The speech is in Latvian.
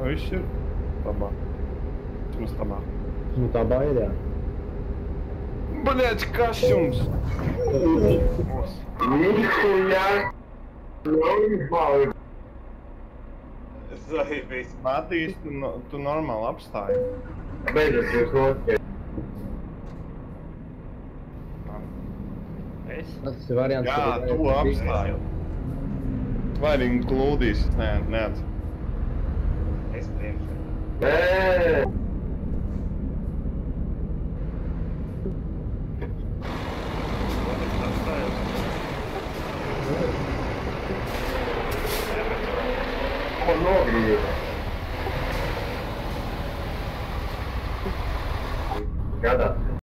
Viss ir tabā. Mums tabā. Nu tabā ir, jā. Bļēc, kas jums? Nihujā! Zaibīs. Matīs, tu normāli apstāji. Beidzot, jūs notiek. Es? Tas ir variants, Jā, tu apstāji. Vai viņi glūdīs? Nē, neatceru. Es priekšā. Nē! Ko nogriezt?